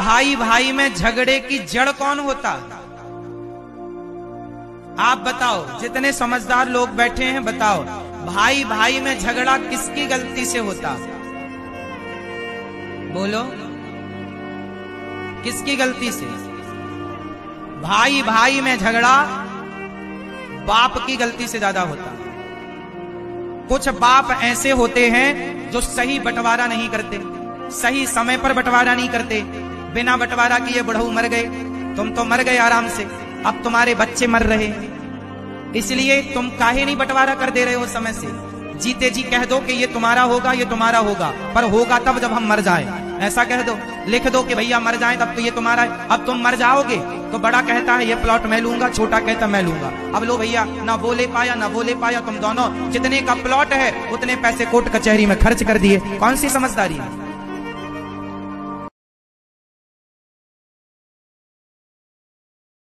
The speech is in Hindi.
भाई भाई में झगड़े की जड़ कौन होता? आप बताओ, जितने समझदार लोग बैठे हैं बताओ, भाई भाई में झगड़ा किसकी गलती से होता? बोलो, किसकी गलती से? भाई भाई में झगड़ा बाप की गलती से ज्यादा होता। कुछ बाप ऐसे होते हैं जो सही बंटवारा नहीं करते, सही समय पर बंटवारा नहीं करते, बिना बंटवारा किए बुढ़ऊ मर गए, तुम तो मर गए आराम से, अब तुम्हारे बच्चे मर रहे हैं, इसलिए तुम काहे नहीं बंटवारा कर दे रहे हो समय से? जीते जी कह दो कि ये तुम्हारा होगा, ये तुम्हारा होगा, पर होगा तब जब हम मर जाएं, ऐसा कह दो, लिख दो कि भैया मर जाएं तब तो ये तुम्हारा है। अब तुम मर जाओगे तो बड़ा कहता है ये प्लॉट मैं लूंगा, छोटा कहता मैं लूंगा। अब लो भैया, ना वो ले पाया ना वो ले पाया, तुम दोनों जितने का प्लॉट है उतने पैसे कोर्ट कचहरी में खर्च कर दिए। कौन सी समझदारी है?